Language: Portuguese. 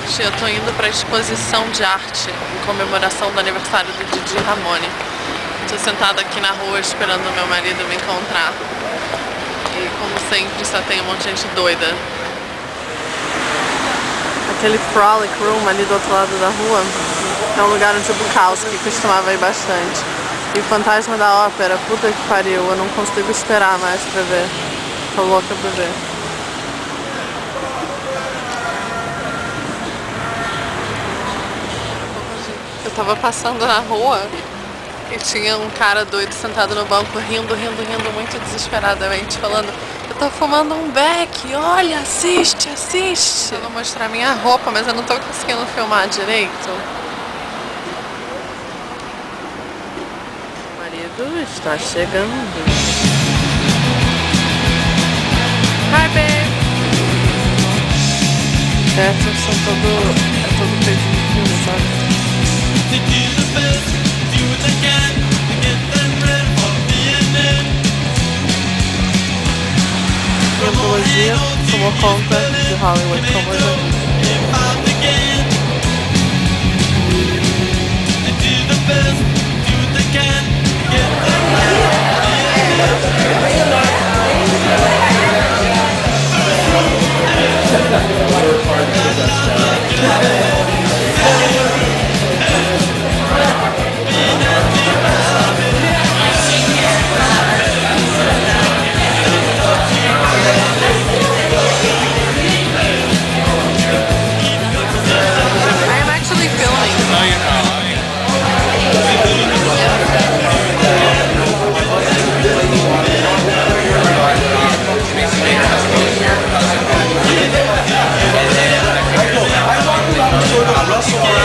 Gente, eu tô indo pra exposição de arte em comemoração do aniversário do Didi Ramone. Tô sentada aqui na rua esperando meu marido me encontrar. E como sempre só tem um monte de gente doida. Aquele Frolic Room ali do outro lado da rua é um lugar onde o Bukowski costumava ir bastante. E o Fantasma da Ópera, puta que pariu, eu não consigo esperar mais pra ver. Tô louca pra ver. Eu tava passando na rua e tinha um cara doido sentado no banco rindo muito desesperadamente, falando: eu tô fumando um beck, olha, assiste. Eu vou mostrar minha roupa, mas eu não tô conseguindo filmar direito. O marido está chegando. Hi, babe! Essas são todo feito de filme, sabe? A antologia tomou conta de Hollywood como eu já disse. Russell